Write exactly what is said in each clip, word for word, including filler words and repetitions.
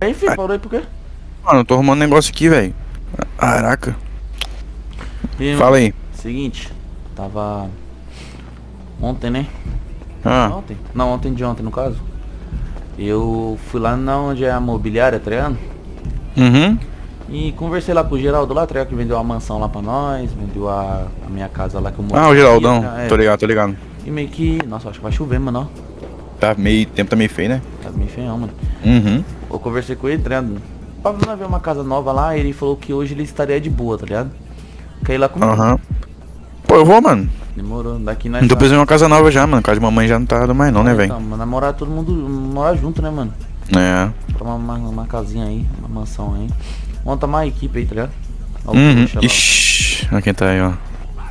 Aí, filho, parou aí por quê? Mano, eu tô arrumando um negócio aqui, velho. Caraca. E, Fala aí. Seguinte, tava... Ontem, né? Ah. Ontem? Não, ontem de ontem, no caso. Eu fui lá na onde é a mobiliária, tá ligado? Uhum. E conversei lá com o Geraldo lá, tá ligado? Que vendeu uma mansão lá pra nós, vendeu a, a minha casa lá que eu moro. Ah, o Geraldão. É. Tô ligado, tô ligado. E meio que... Nossa, acho que vai chover, mano, ó. Tá meio... tempo tá meio feio, né? Tá meio feião, mano. Uhum. Eu conversei com ele, tá ligado? Pra nós ver uma casa nova lá, ele falou que hoje ele estaria de boa, tá ligado? Quer ir lá comigo? Aham. Pô, eu vou, mano. Demorou, daqui nós... Não tô precisando de uma casa nova já, mano. Casa de mamãe já não tá dando mais não, né, velho? Então, mano, namorar todo mundo, morar junto, né, mano? É. Pra uma, uma, uma casinha aí, uma mansão aí. Monta uma equipe aí, tá ligado? Ó, Uhum. deixa lá. Ixi. Olha quem tá aí, ó.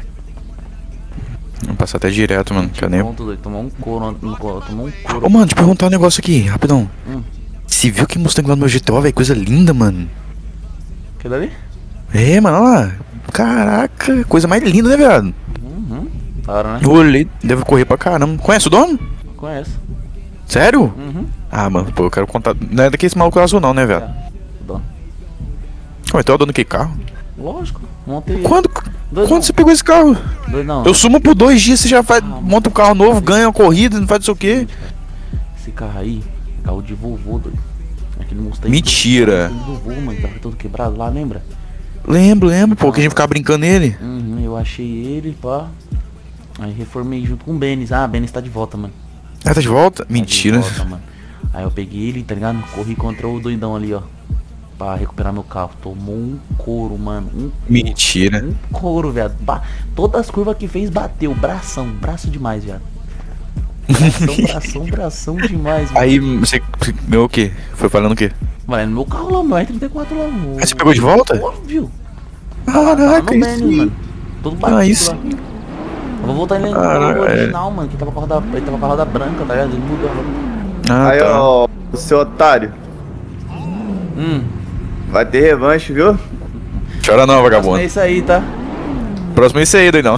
Vamos passar até direto, mano. Cadê? Pronto, doido, tomou um couro, um couro, tomou um couro. Ô, mano, deixa eu perguntar um negócio aqui, rapidão. Hum. Você viu que Mustang lá no meu G T O, velho? Coisa linda, mano. Que dali? É, mano, olha lá. Caraca, coisa mais linda, né, viado? Uhum. Da hora, né? Eu olhei, deve correr pra caramba. Conhece o dono? Conheço. Sério? Uhum. Ah, mano, pô, eu quero contar. Não é daquele maluco azul, não, né, velho? É. Dono. Ué, então é o dono que carro? Lógico. Montei. Quando, Dois quando não. você pegou esse carro? Dois não. Eu sumo por dois dias, você já faz, Ah, monta um carro novo, ganha uma corrida, não faz não sei o quê. Esse carro aí, é carro de vovô, doido. Aquele Mustang. Mentira. Do vovô, mano, tava todo quebrado lá, lembra? Lembro, lembro, pô, que a gente ficava brincando nele. Uhum, eu achei ele, pá. Aí reformei junto com o Benis. Ah, Benis tá de volta, mano. Ah, tá de volta? Tá de Mentira. volta, mano. Aí eu peguei ele, tá ligado? Corri contra o doidão ali, ó. Pra recuperar meu carro. Tomou um couro, mano. Um couro. Mentira. Um couro, viado. Ba Todas as curvas que fez bateu. Bração, braço demais, viado. Bração, bração, bração demais, mano. Aí você ganhou o quê? Foi falando o quê? Mano, no meu carro lá, meu R trinta e quatro lá. O... Aí você pegou de volta? Óbvio. Caraca, no isso Benis, sim. mano. Todo batido Ah, isso lá. Eu vou voltar ele no Caraca, original, mano. Que tava com a roda, ele tava com a roda branca, tá ligado? Ele mudou a roda. Ah, Aí, tá. ó, o seu otário, Hum. vai ter revanche, viu? Chora não, É vagabundo. isso aí, tá? Próximo é isso aí, doidão.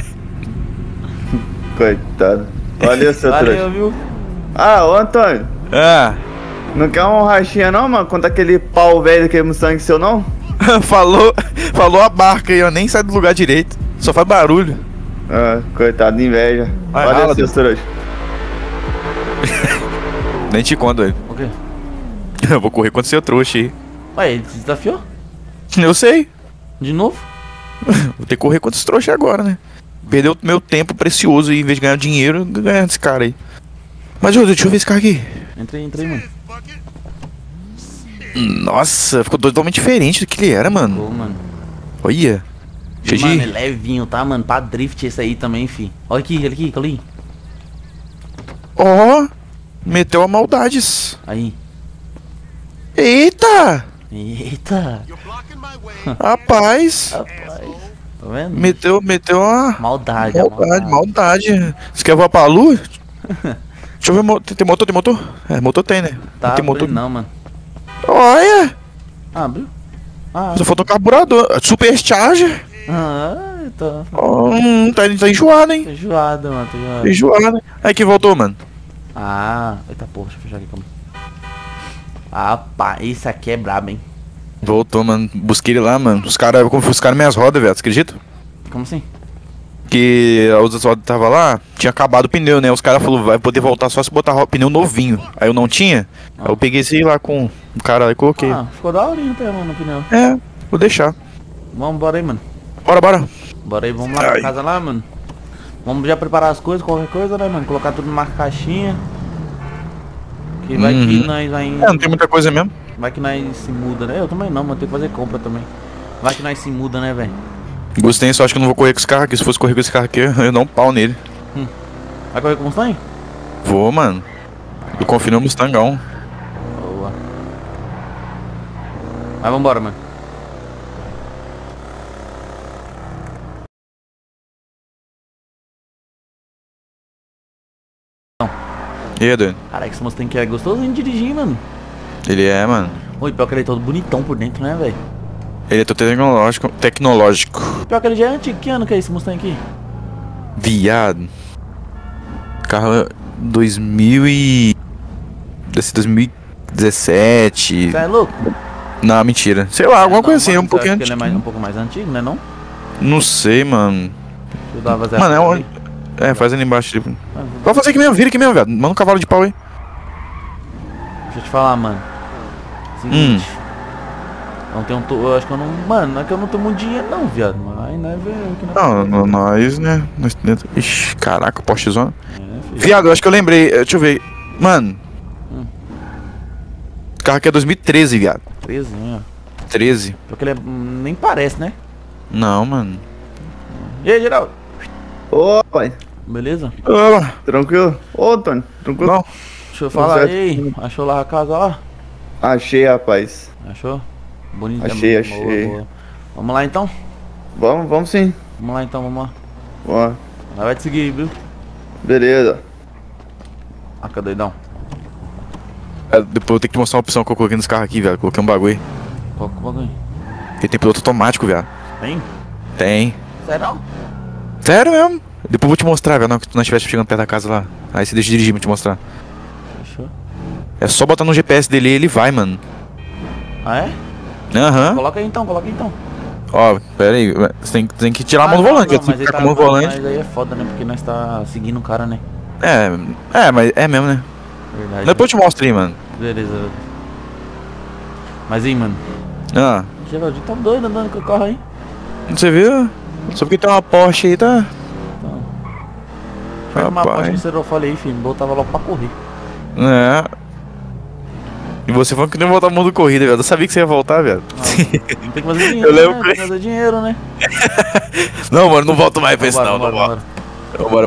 Coitado. Valeu, seu Valeu, trouxa. viu? Ah, ô Antônio, Ah, não quer um rachinha não, mano? Contra aquele pau velho daquele Mustang seu, não? falou, falou a barca aí, ó, nem sai do lugar direito. Só faz barulho. Ah, coitado, inveja. Vai, Valeu, rala, seu trouxa. Nem te conto, velho. O quê? Eu vou correr contra seu trouxa aí. Ué, ele se desafiou? Eu sei. De novo? Vou ter que correr contra esse trouxa agora, né? Perdeu meu tempo precioso e em vez de ganhar dinheiro, ganhar desse cara aí. Mas, ô, deixa eu ver esse cara aqui. Entra aí, entra aí, mano. Nossa, ficou totalmente diferente do que ele era, mano. Pô, mano. Olha. Cheio Mano, é de... levinho, tá, mano? Pra drift esse aí também, fi. Olha aqui, olha aqui, olha ali. Ó, meteu a maldades. Aí. Eita! Eita. Rapaz. Rapaz. Tá vendo? Meteu, meteu uma... Maldade, a Maldade, maldade. maldade. Você quer voar pra lua? Deixa eu ver, mo- tem tem motor, tem motor? É, motor tem, né? Tá, Não tem motor. não, mano. Olha! Abriu? Ah, Só faltou carburador. Supercharger. ah, tá. Hum, tá, tá enjoado, hein? Tô enjoado, mano, tô enjoado. Tá enjoado. Aí que voltou, mano. Ah, eita porra, deixa eu fechar aqui, calma. Ah, pá, esse aqui é brabo, hein? Voltou, mano. Busquei ele lá, mano. Os caras confiscaram minhas rodas, velho. Você acredita? Como assim? Que as outras rodas tava lá, tinha acabado o pneu, né? Os caras falaram, vai poder voltar só se botar ro- pneu novinho. Aí eu não tinha. Aí eu peguei esse aí lá com o cara e coloquei. Ah, ficou da horinha até, mano, no pneu. É, vou deixar. Vamos, bora aí, mano. Bora, bora. Bora aí, vamos lá pra Ai. casa lá, mano. Vamos já preparar as coisas, qualquer coisa, né, mano? Colocar tudo numa caixinha. Que vai que Uhum. nós vai... É, não tem muita coisa mesmo. Vai que nós se muda, né? Eu também não, mas tem que fazer compra também. Vai que nós se muda, né, velho? Gostei, só acho que eu não vou correr com esse carro aqui. Se fosse correr com esse carro aqui, eu dou um pau nele. Vai correr com o Mustang? Vou, mano. Eu confio no Mustangão. Boa. Mas vambora, mano. E aí, doido? Caraca, esse Mustang aqui é gostosinho de dirigir, mano. Ele é, mano. Oi, pior que ele é todo bonitão por dentro, né, velho? Ele é todo tecnológico. Tecnológico. Pior que ele já é antigo. Que ano que é esse Mustang aqui? Viado. Carro dois mil e... Desse dois mil e dezessete. Você é louco? Não, mentira. Sei lá, alguma Não, coisa assim, mano, um pouquinho você acha que ele é antigo. mais, um pouco mais antigo, né não? Não sei, mano. Eu dava zero. Mano, é onde. É, faz ali embaixo. Tipo. Pode fazer aqui mesmo, vira aqui mesmo, velho. Manda um cavalo de pau aí. Deixa eu te falar, mano. Seguinte. Não tenho. Um, eu acho que eu não. Mano, não é que eu não tenho muito dinheiro, não, viado. Mas aí não é ver que Não, não, nós, né? Nós dentro. Ixi, caraca, postezona. É, filho. Viado, eu acho que eu lembrei. eh, Deixa eu ver. Mano. Hum. O carro aqui é dois mil e treze, viado. treze, né? treze. Porque ele é, hum, nem parece, né? Não, mano. E aí, Geraldo? Ô, pai. Beleza? Ah, Tranquilo? Ô, Tony, tranquilo? não. Deixa eu falar certo. aí. Achou lá a casa lá? Achei, rapaz. Achou? Bonito. Achei, é, achei. boa, boa. Vamos lá então? Vamos, vamos sim. Vamos lá então, vamos lá. Ó, Ela vai te seguir, viu? beleza. Ah, cadê doidão? É, depois eu tenho que te mostrar uma opção que eu coloquei nos carros aqui, velho. Coloquei um bagulho. Qual que bagulho? Ele tem piloto automático, velho. Tem? Tem. Sério não? Sério mesmo? Depois eu vou te mostrar, velho. Não, que tu não estivesse chegando perto da casa lá. Aí você deixa de dirigir pra te mostrar. Fechou. É só botar no G P S dele e ele vai, mano. Ah, é? Aham. Coloca aí então, coloca aí então. Ó, pera aí. Você tem, tem que tirar a mão Ah, do não, volante. não, Você mas, aí ficar tá, com a mão do mas, volante. mas aí é foda, né? Porque nós tá seguindo o cara, né? É, é, mas é mesmo, né? Verdade. Depois eu te mostro aí, mano. Beleza, beleza. Mas aí, mano. Ah, Geraldinho tá doido andando com o carro aí. você viu? Só porque tem uma Porsche aí, tá? Então. Faz uma Rapaz. aposta no Serofale aí, filho. Botava logo pra correr. É. E você falou que não ia voltar ao mundo corrida, velho. Eu sabia que você ia voltar, velho. Não tem que fazer dinheiro, Eu lembro né? que- Tem que fazer dinheiro, né? Não, mano, não volto mais pra isso, Vambora, não. Não vambora, volto. vambora. Vambora.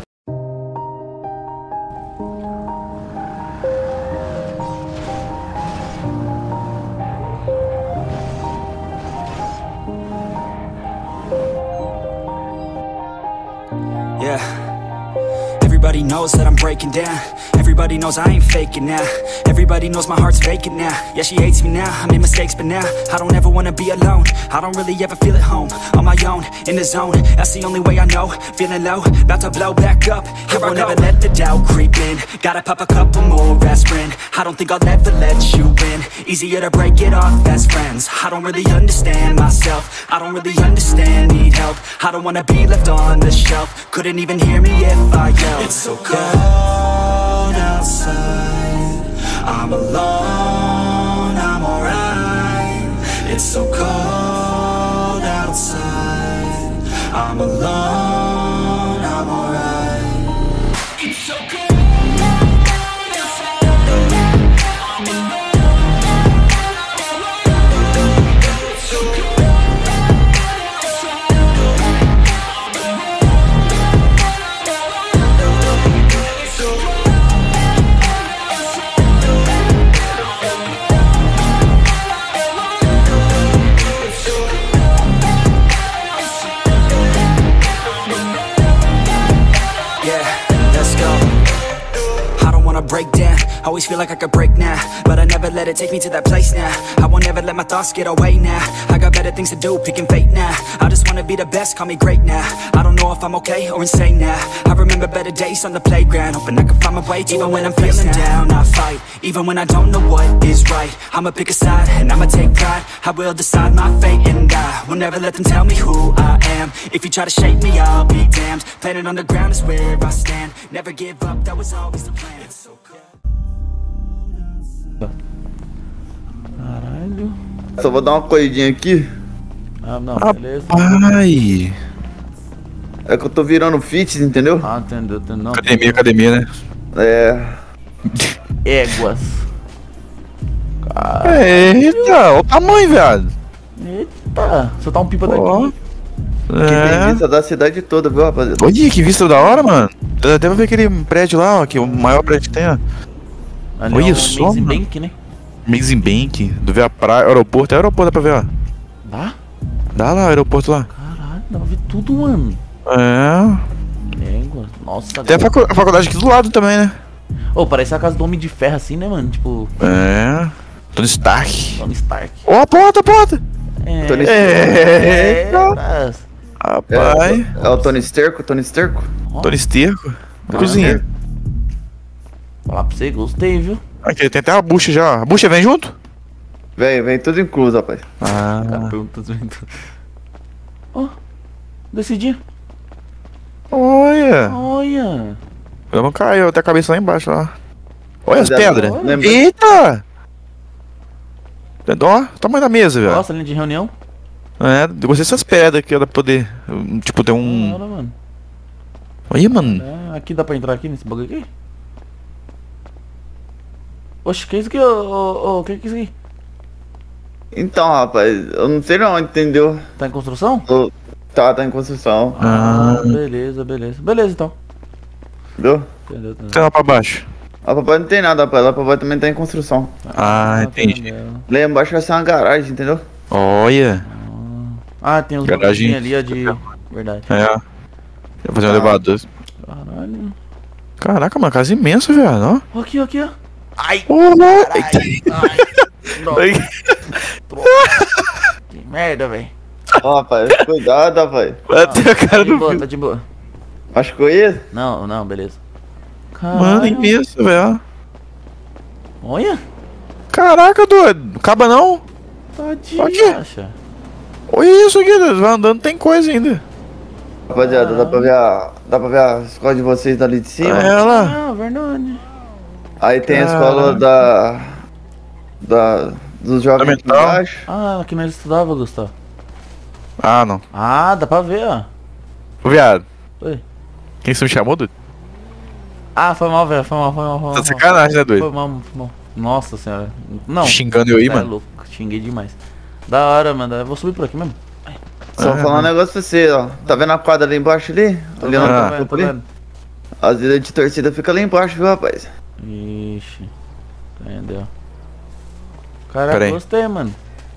Yeah. Everybody knows that I'm breaking down. Everybody knows I ain't faking now. Everybody knows my heart's vacant now. Yeah, she hates me now, I made mistakes but now I don't ever wanna be alone. I don't really ever feel at home. On my own, in the zone, that's the only way I know. Feeling low, about to blow back up. Here I won't ever let the doubt creep in. Gotta pop a couple more aspirin. I don't think I'll ever let you in. Easier to break it off best friends. I don't really understand myself. I don't really understand, need help. I don't wanna be left on the shelf. Couldn't even hear me if I yelled. It's so cold outside. I'm alone, I'm alright. It's so cold outside. I'm alone, I'm alright. It's so cold outside. I'm alone. It's so cold outside. Yeah, let's go. I don't wanna break down, always feel like I could break now, but I never let it take me to that place now. I won't ever let my thoughts get away now. I got better things to do, picking fate now. I just wanna be the best, call me great now. I don't know if I'm okay or insane now. I remember better days on the playground, hoping I can find my way to even when I'm feeling down, I fight, even when I don't know what is right. I'ma pick a side, and I'ma take pride. I will decide my fate, and I will never let them tell me who I am. If you try to shape me, I'll be damned. Planet on the ground is where I stand. Never give up, that was always the plan. It's so cool. Caralho. Só vou dar uma corridinha aqui. Ah, não, beleza. Ai. É que eu tô virando fitness, entendeu? Ah, entendeu, entendeu. Não, Academia, academia, né? É. Éguas. Eita, olha o tamanho, viado. Eita, você tá um pipa Ó. daqui. Que tem É. vista da cidade toda, viu, rapaziada? Olha que vista da hora, mano. Dá até pra ver aquele prédio lá, ó, que é o maior prédio que tem, ó. Ali Olha é o só, Amazing mano. Bank, né? Amazing Bank, do ver a praia, aeroporto, é aeroporto, dá pra ver, ó. Dá? Dá lá, aeroporto lá. Caralho, dá pra ver tudo, mano. É. Éguas. Nossa, Tem a, facu a faculdade aqui do lado também, né? Ô, parece a casa do Homem de Ferro assim, né, mano? Tipo, É. Tony Stark. Tony Stark. Ó, a porta, a porta. É. Tony É. Eita. Rapaz. É, é o Tony Sterco, Tony Sterco? Ó, Tony Esterco. Caramba. Cozinha. falar pra você, gostei, viu? Aqui, tem até a bucha já, ó. A bucha vem junto? Vem, vem tudo incluso, rapaz. Ah. Cara, pergunta tudo. Ó, decidi. Olha. Olha. Vamos cair, até a cabeça lá embaixo, ó. Olha as Rapaziada, pedras. lembra- Eita! Ó, o tamanho da mesa, velho. Nossa, linha de reunião. É, eu gostei dessas pedras aqui, ó, dá pra poder. um, Tipo, ter um. Da hora, mano. Olha, mano. É, aqui dá pra entrar aqui nesse bagulho aqui? Oxe, que é isso aqui, ô, ô, ô, que que é isso aqui? Então, rapaz, eu não sei não, entendeu? Tá em construção? Tô- Tá, tá em construção, Ah. beleza, beleza. Beleza, então. entendeu? Entendeu, entendeu. Tá lá pra baixo. A papai não tem nada, rapaz. A papai também tá em construção. Ah, entendi. entendeu. Lá embaixo vai ser uma garagem, entendeu? Olha. Ah, tem os Garagem. bagulhinhos ali, ó, de... Verdade. É. Vou fazer um Ah. elevador. Caralho. Caraca, mano, casa imensa, velho. Ó, aqui, ó, aqui, ó. Ai, Ó. Ô, louco. ai. Droga. Ai. Que merda, velho. Ó, rapaz, cuidado, rapaz. Bateu a Tá cara de do boa, filho. tá de boa. Machucou isso? Não, não, beleza. Mano, Caralho. imenso, velho. Olha. Caraca, doido. Acaba não? Tá de Aqui. acha. Olha isso aqui, doido. Vai andando, tem coisa ainda. Rapaziada, dá pra ver a. Dá pra ver a escola de vocês dali de cima? É lá. Ah, verdade. Aí tem a Caraca. escola da. Da. Dos jovens aqui Fundamental. embaixo. Ah, aqui nós estudava, Gustavo. Ah, não. Ah, dá pra ver, ó. Ô, viado. Oi. Quem você me chamou, doido? Ah, foi mal, velho. Foi mal, foi mal, foi mal. Tá de foi mal. sacanagem, né, Foi doido? mal, foi mal. Nossa senhora. Não. Xingando eu aí, cê é mano. louco. Xinguei demais. Da hora, mano. Eu vou subir por aqui mesmo. Só Ah. falar um negócio pra você, ó. Tá vendo a quadra ali embaixo ali? Ali Tô na Ah. vendo, tô campo ali? vendo. As ilhas de torcida ficam lá embaixo, viu, rapaz? Ixi. Entendeu. Pera Caraca, aí. gostei, mano.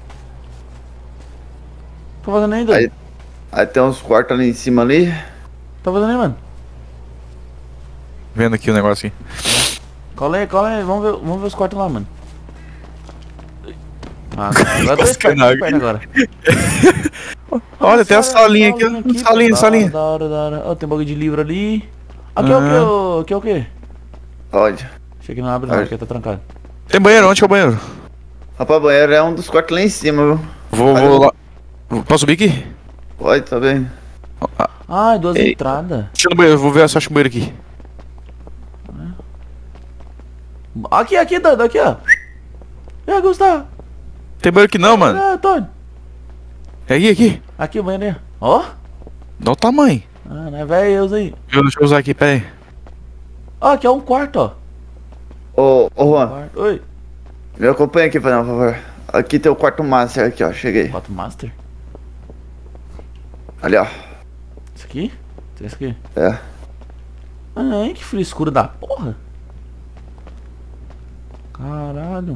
Tô fazendo ainda? Aí- Aí tem uns quartos ali em cima ali. Tá fazendo aí, mano? Vendo aqui o negócio aqui. Cola aí, cola aí. Vamos ver, vamos ver os quartos lá, mano. Ah, agora tô Nossa, esperto, tô caraca. esperto agora. Olha, tem a Nossa, salinha aqui, ó. aqui, Salinha, pô. salinha. Da hora, da hora. Ó, tem um bagulho de livro ali. Aqui é o que? Aham. ô? Aqui é o que? Pode. Achei que não abre não, Ai. aqui tá trancado. Tem banheiro, onde que é o banheiro? Rapaz, banheiro é um dos quartos lá em cima, viu? Vou, Aí eu vou vou- lá. Posso subir aqui? Pode, tá bem. Ai, duas Ei. entradas. Deixa eu no banheiro, vou ver se eu acho o banheiro aqui. Aqui, aqui, Dando, aqui, ó. E aí, Gustavo? Tem banheiro aqui não, mano. É, Tony. É aqui, aqui. Aqui o banheiro aí. Ó. Dá o tamanho. Ah, não é velho, eu aí. Eu- Deixa eu usar aqui, pera aí. Ó, aqui é um quarto, ó. Ô, ô Juan, Quarto. Oi. me acompanha aqui, por favor. Aqui tem o quarto master aqui, ó. Cheguei. Quarto master. Ali, ó. Isso aqui? Isso aqui? É. Ai, que frescura da porra. Caralho.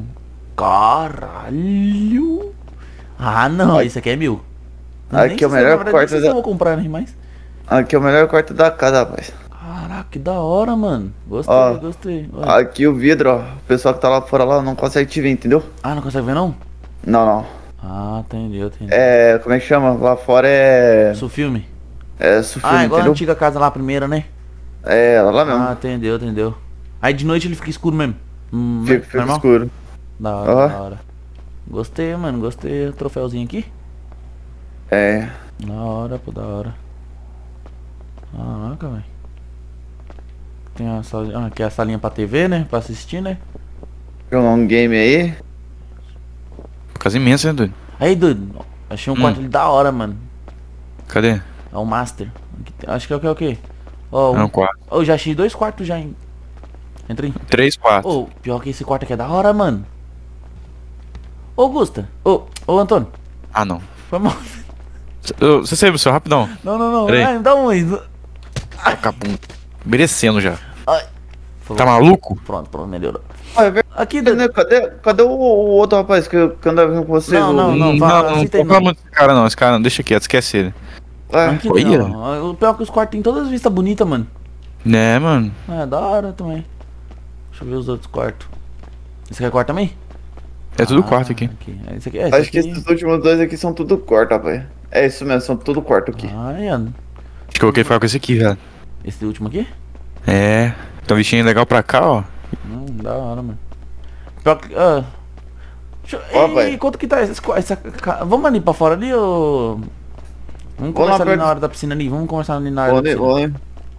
Caralho. Ah, não. Isso aqui é mil. Eu Aqui nem é o sei se- melhor na verdade, nem quarto sei se da- eu vou comprar nem mais. Aqui é o melhor quarto da casa, rapaz. Caraca, que da hora, mano. Gostei, Ó. gostei. Olha. Aqui o vidro, ó. O pessoal que tá lá fora lá não consegue te ver, entendeu? Ah, não consegue ver não? Não, não. Ah, entendeu, entendeu. É. Como é que chama? Lá fora é. Isso filme? É sufilme, Ah, igual a entendeu? antiga casa lá, a primeira, né? É, lá mesmo. Ah, entendeu, entendeu. Aí de noite ele fica escuro mesmo. Hum, fica fica normal? escuro. Da hora, Aham. da hora. Gostei, mano, gostei. Troféuzinho aqui. É. Da hora, pô, da hora. Caraca, velho. Tem a salinha, ah, aqui é a salinha pra T V, né? Pra assistir, né? Jogar um game aí. Casa imensa, né, doido? Aí, doido, achei um Hum. quarto ali da hora, mano. Cadê? É o Master. Aqui tem- acho que é o que é o que? Ó, Não, um- quatro. Ô, já achei dois quartos já, hein? Entra aí. Três, quatro. Ô, pior que esse quarto aqui é da hora, mano. Ô, Gusta. Ô, ô, Antônio. Ah, não. Foi mal. Eu- Você saiu, seu rapidão. Não, não, não. Peraí. Ai, dá um aí. Acabou. Merecendo já. Ai. Foi Tá mal. maluco? Pronto, pronto, melhorou. Ah, é verdade, Aqui, né? doido. Cadê, cadê o, o outro rapaz que, que andava vindo com vocês? Não, O- não, não. Hum, fala, não, não, aceita aí, não fala não. muito desse cara não. Esse cara não, deixa quieto, esquece ele. É. Aqui, Olha. não. O pior é que os quartos tem todas as vistas bonitas, mano. Né, mano? É, da hora também. Deixa eu ver os outros quartos. Esse aqui é quarto também? É tudo Ah, quarto aqui. É, esse aqui, é, esse Acho que aqui... esses últimos dois aqui são tudo quarto, rapaz. É isso mesmo, são tudo quarto aqui. Ai, mano. Acho que eu vou ficar com esse aqui, velho. Esse último aqui? É. Tem um bichinho legal pra cá, ó. Hum, da hora, mano. Pior que... Ah. Deixa eu- Ó, Ei, pai. quanto que tá essa, essa... ca- Vamos ali pra fora ali, ou... Vamos Vou lá conversar ali perto. na hora da piscina ali. Vamos conversar ali na hora da Olha, piscina. olha.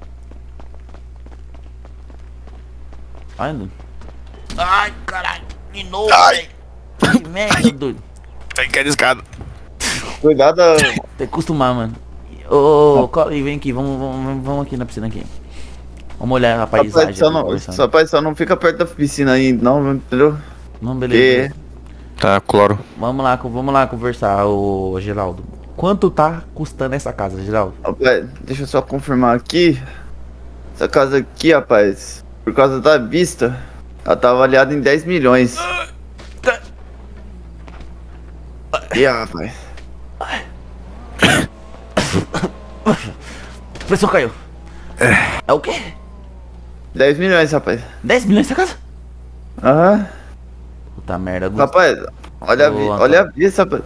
Ai, doido. Ai, caralho. De novo, velho. Que merda, doido. Tem que ir escada. Cuidado. Tem que acostumar, mano. Ô, ô, cola aí, vem aqui. Vamos, vamos, vamos aqui na piscina aqui. Vamos olhar a paisagem. Rapaz, só aqui, não, conversando. só, rapaz, só não fica perto da piscina aí, não, entendeu? Não, beleza. Que... Tá, cloro. Vamos lá, co- vamos lá conversar, ô Geraldo. Quanto tá custando essa casa, Geraldo? Rapaz, deixa eu só confirmar aqui. Essa casa aqui, rapaz, por causa da vista, ela tá avaliada em dez milhões. E rapaz, Pressão caiu. É o quê? dez milhões, rapaz. dez milhões essa casa? Aham. Puta merda, Gusto. Rapaz, olha, a vi- Ô, olha a vista, rapaz.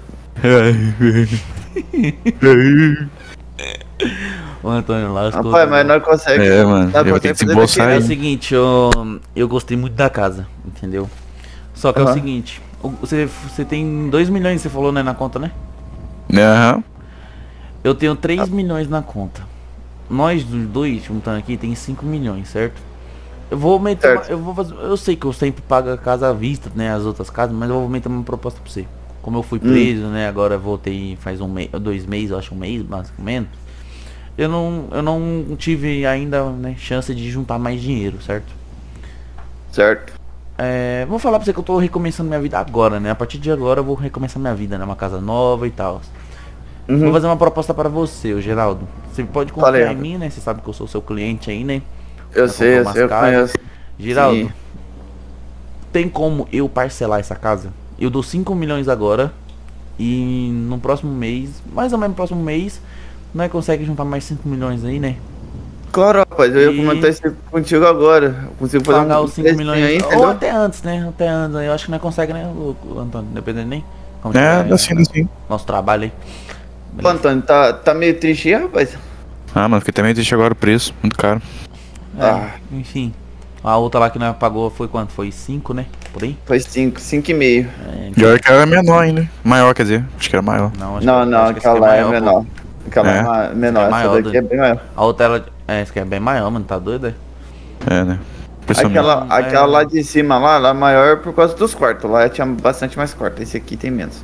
Ô Antônio, lascou. Rapaz, mas nós conseguimos. É, mano, eu vou ter que desembolsar É aí. o seguinte, eu, eu gostei muito da casa, entendeu? Só que é o Aham. seguinte, o- você, você tem dois milhões, você falou, né, na conta, né? Aham. Eu tenho três milhões na conta. Nós dos dois, juntando aqui, tem cinco milhões, certo? Eu vou meter, uma- Certo. eu vou fazer, eu sei que eu sempre pago a casa à vista, né, as outras casas, mas eu vou meter uma proposta pra você. Como eu fui preso, né, agora eu voltei faz um mês, dois meses, eu acho um mês, mais ou menos. Eu não, eu não tive ainda, né, chance de juntar mais dinheiro, certo? Certo. É, vou falar pra você que eu tô recomeçando minha vida agora, né? A partir de agora eu vou recomeçar minha vida, né? Uma casa nova e tal. Vou Uhum. fazer uma proposta para você, ô Geraldo. Você pode confiar Falei, em rapaz. mim, né? Você sabe que eu sou seu cliente aí, né? Eu Já sei, eu comprou sei, eu umas casas. conheço. Geraldo, Sim. tem como eu parcelar essa casa? Eu dou cinco milhões agora e no próximo mês, mais ou menos no próximo mês, nós consegue juntar mais cinco milhões aí, né? Claro, rapaz, eu E- ia comentar isso contigo agora. Eu consigo fazer Pagar um os cinco precinho milhões. aí, ou entendeu? até antes, né? Até antes. aí Eu acho que nós consegue, né, o, o Antônio? Dependendo nem. Como É, tiver, assim, assim. nosso trabalho aí. Pô, Antônio, tá, tá meio triste aí, rapaz? Ah, mano, fiquei também triste agora o preço. Muito caro. É, Ah. enfim. A outra lá que nós pagou foi quanto? Foi cinco, né? Por aí? Foi cinco, cinco e meio. É, Pior que era menor ainda. Maior, quer dizer. Acho que era maior. não, acho Não, que, não, acho que essa aquela aqui lá é maior, pô. menor. Aquela É. é ma- menor, É essa maior, daqui é bem maior. A outra, ela, é, essa aqui é bem maior, mano. Tá doido, é? É, né? Impressionante. Aquela, É. aquela lá de cima lá, lá é maior por causa dos quartos. Lá tinha bastante mais quartos. Esse aqui tem menos.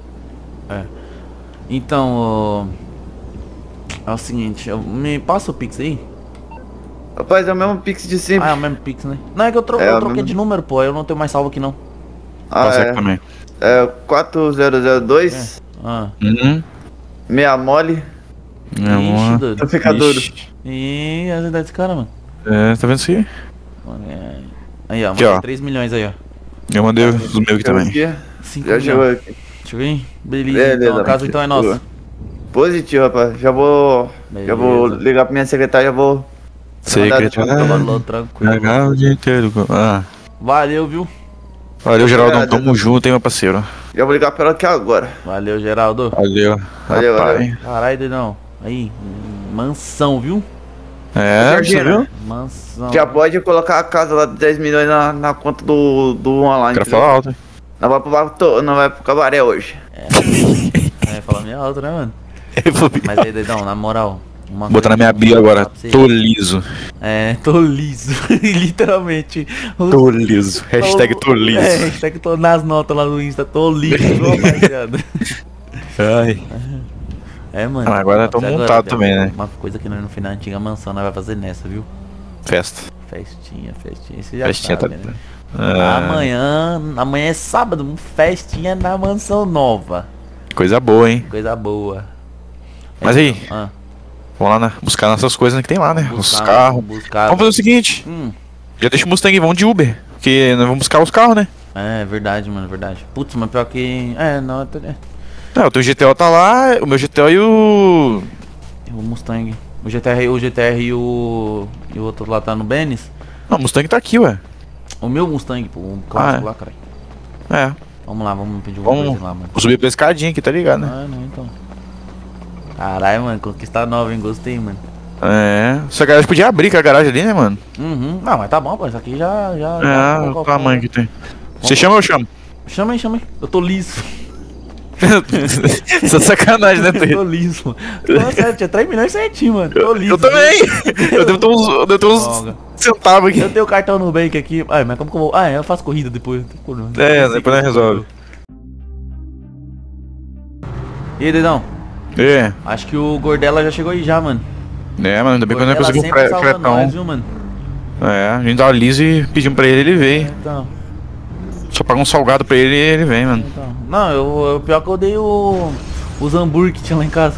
Então, ô, é o seguinte, eu- me passa o Pix aí. Rapaz, é o mesmo Pix de sempre. Ah, é o mesmo Pix, né? Não, é que eu, tro É, eu o troquei mesmo- de número, pô. Eu não tenho mais salvo aqui, não. Ah, Consegue é, também. é quatro zero zero dois, Ah, Uhum. meia mole. É, ixi, uma... doido. Fica duro. Ixi. Ih, as ideias desse cara, mano. É, tá vendo isso aí? É. Aí, ó, Aqui, mandei ó. três milhões aí, ó. Eu mandei os meus aqui também. Aqui, cinco já milhões. chegou aqui. Deixa eu ver. Beleza, Beleza, então a casa mano. então é nossa. Positivo, rapaz. Já vou. Já vou Beleza. ligar pra minha secretária, já vou. Secretário. Falou, tranquilo. Legal o dia inteiro. Ah. Valeu, viu? Valeu, Geraldão. Obrigado. Tamo junto, hein, meu parceiro. Já vou ligar pra ela aqui agora. Valeu, Geraldo. Valeu. Valeu, Rapaz. valeu. Caralho, doidão. Aí, mansão, viu? É, você Georgina. viu? Mansão. Já pode colocar a casa lá de dez milhões na, na conta do, do online. Quero falar alto, hein? Não vai pro, bar- não vai pro cabaré hoje. É, fala meio alto, né, mano? Mas aí, doidão, na moral. Uma Botar na minha coisa que bio eu vou agora. falar pra você. Tô liso. É, tô liso. Literalmente. O- Tô liso. Hashtag tô liso. É, hashtag tô nas notas lá no Insta, tô liso, rapaziada. Ai. É, mano. Ah, agora eu tô Agora, montado velho, também, né? Uma coisa que nós no final da antiga mansão nós vai fazer nessa, viu? Festa. Festinha, festinha. Você já Festinha tá. sabe, né? Ah, Amanhã, amanhã é sábado, festinha na mansão nova. coisa boa, hein? Coisa boa. Mas aí, Ah, vamos lá na, buscar nossas coisas que tem lá, né? Os buscar- carros. buscar- Vamos fazer o seguinte. Hum, Já deixa o Mustang e vamos de Uber. Porque nós vamos buscar os carros, né? é verdade, mano, verdade. Putz, mas pior que. É, não, é. Não, o teu G T O tá lá, o meu G T O e o... O Mustang. O G T R, o G T R e o. E o outro lá tá no Benis. Não, o Mustang tá aqui, ué. O meu Mustang, pô, o clássico Ah, é. lá, cara. É, Vamos lá, vamos pedir um vamos coisa lá, mano. vou subir pela escadinha aqui, tá ligado, né? Ah, não, então. Caralho, mano, conquista nova, hein? Gostei, mano. É, só que a gente podia abrir com a garagem ali, né, mano? Uhum. Não, mas tá bom, pô. Isso aqui já. já, já É, colocou o tamanho que tem. Você chama ou eu chamo? Chama aí, chama aí. Eu tô liso. Isso é sacanagem, né, Eu tô Tui? liso. Tô sério, tinha três milhões certinho, mano. Tô liso. Eu também! Eu devo ter uns, eu devo ter uns Droga. centavos aqui. Eu tenho o cartão no Nubank aqui. Ai, mas como que eu vou. Ah, é, eu faço corrida depois. É, depois nós resolve. E aí, dedão? É, Acho que o Gordela já chegou aí já, mano. é, mano, ainda bem que eu não Gordela consegui um sempre fre- salva fretão. nós, viu, mano? É, a gente tava liso e pedimos pra ele, ele veio. Então, Só paga um salgado pra ele e ele vem, mano. então. Não, eu, eu pior que eu dei o. Os hambúrguer que tinha lá em casa.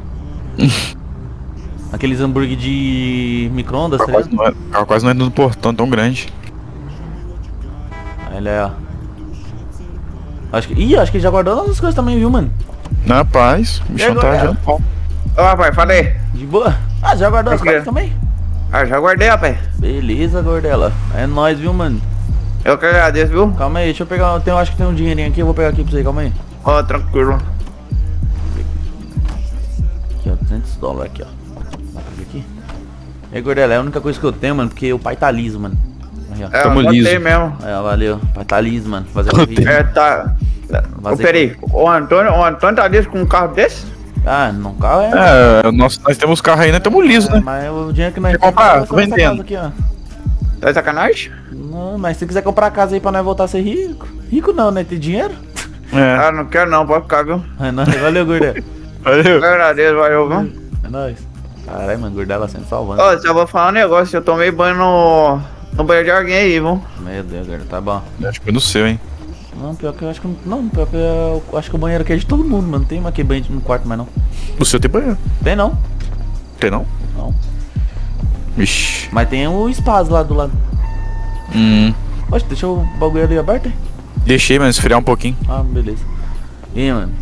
Aqueles hambúrguer de micro-ondas, O tá carro quase ligado? não é, o carro quase não é no portão tão grande. Aí ele é, ó. Acho que. Ih, acho que ele já guardou nossas coisas também, viu, mano? Na paz, o bichão tá agora? já. Ô, rapaz, fala aí. De boa. Ah, já guardou as Tranquilo. coisas também? Ah, já guardei, rapaz. Beleza, Gordela. É nóis, viu, mano? Eu que agradeço, viu? Calma aí, deixa eu pegar. Tem, eu acho que tem um dinheirinho aqui, eu vou pegar aqui pra você, calma aí. Ó, tranquilo. Aqui, ó, duzentos dólares aqui, ó. Dá pra ver aqui? E aí, Gordela, é a única coisa que eu tenho, mano, porque o pai tá liso, mano. Aí, ó. É, Tamo eu liso. notei mesmo. Aí, ó, valeu. O pai tá liso, mano. Fazer um vídeo. É, tá. Ô, Fazer peraí, o Antônio, o Antônio tá liso com um carro desse? Ah, não carro é. É, nós, nós temos carro aí, nós estamos lisos, É, né? mas o dinheiro que nós Quer comprar? nós Tô temos nessa vendendo. casa aqui, ó. Tá de sacanagem? Não, mas se quiser comprar a casa aí pra nós voltar a ser rico. Rico não, né? Tem dinheiro? É. Ah, não quero não, pode ficar, viu? É nóis, valeu, Gordela. Valeu. Eu agradeço, valeu, viu? É nóis. Caralho, mano, Gordela sempre salvando. Ó, só vou falar um negócio, eu tomei banho no, no banheiro de alguém aí, viu? Meu Deus, Gordela, tá bom. Acho que foi no seu, hein? Não, pior que eu acho que. Não, pior que eu acho que o banheiro aqui é de todo mundo, mano. Não tem mais aqui banheiro no quarto, mais não. O seu tem banheiro. Tem não? Tem não? Não. Vixe. Mas tem o espaço lá do lado. Hum. Oxe, deixa o bagulho ali aberto, hein? Deixei, mas esfriar um pouquinho. Ah, beleza. E aí, mano?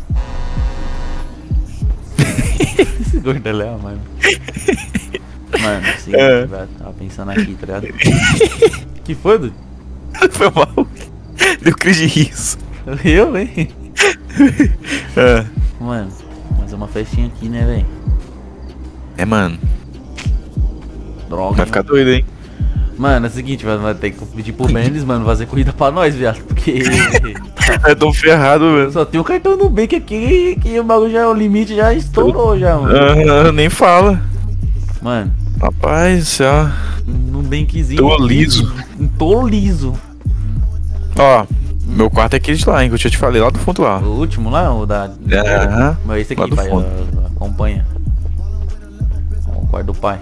Esse Gordela é, mano. Mano, assim, É. velho, tava pensando aqui, tá ligado? Que foi, Dudu? Foi mal. Deu crise de riso. Eu, hein? É. Mano, mas é uma festinha aqui, né, velho? É, mano. Droga. Vai hein, ficar doido, hein? Mano, é o seguinte, mano, vai ter que pedir pro Mendes, mano, fazer corrida pra nós, viado. Porque É tão ferrado, velho. só tem o cartão no Nubank aqui que o bagulho já, o limite já estourou já, mano. Ah, nem fala. Mano, Rapaz do céu. Nubankzinho. Tô liso. Tô liso. Ó, meu quarto é aquele de lá, hein, que eu já te falei, lá do fundo lá. O último lá, o da... Aham. Mas esse Lá aqui, do pai, fundo. ó, acompanha. Ó, o quarto do pai.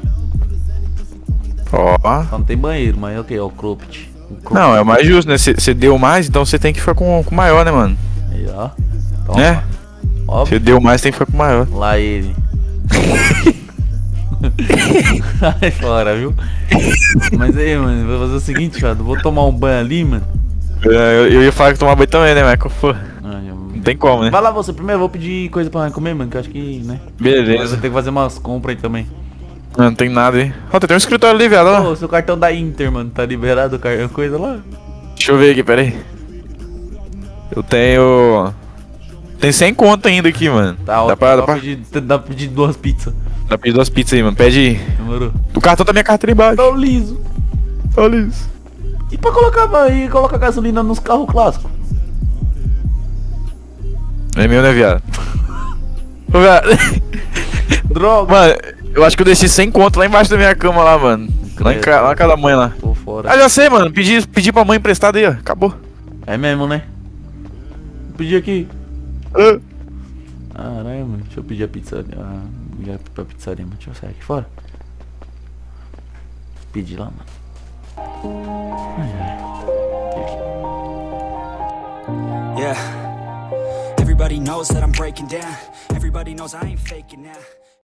Ó. Só não tem banheiro, mas é o que? É o cropped. O cropped. Não, é o mais justo, né? Você deu mais, então você tem que ficar com o maior, né, mano? Aí, ó. Toma. Né? Ó, Você deu mais, tem que ficar com o maior. lá ele. Sai fora, viu? Mas aí, mano, vou fazer o seguinte, cara. Vou tomar um banho ali, mano. É, eu, eu ia falar que tomar banho também, né, Michael? Pô, Ah, eu- não tem como, né? Vai lá você primeiro, eu vou pedir coisa pra comer, mano, que eu acho que, né? Mas Beleza. eu tenho que fazer umas compras aí também. Não, não tem nada aí. Ó, tem um escritório ali, velho. ó. Ô, seu cartão da Inter, mano, tá liberado o cartão, coisa lá? Deixa eu ver aqui, pera aí. Eu tenho... Tem cem conto ainda aqui, mano. Tá, ó, Dá pra, dá dá, pra pra, pedir, dá pra pedir duas pizzas. dá pra pedir duas pizzas aí, mano. Pede aí. Demorou. O cartão da minha carteira embaixo. Tô liso. Olha isso. E pra colocar, e colocar gasolina nos carros clássicos? É meu, né, viado? Ô, viado. Droga. Mano, eu acho que eu deixei cem conto lá embaixo da minha cama lá, mano. Lá em ca- lá na casa da mãe lá. Tô fora. Ah, já sei, mano. Pedi, pedi pra mãe emprestada aí, ó. Acabou. É mesmo, né? Vou pedir aqui. Ah. Caralho, mano. Deixa eu pedir a pizza. Ah, ligar pra pizzaria, mano. Deixa eu sair aqui fora. Pedir lá, mano. Ai, ai. Yeah. Everybody knows that I'm breaking down. Everybody knows I ain't faking now.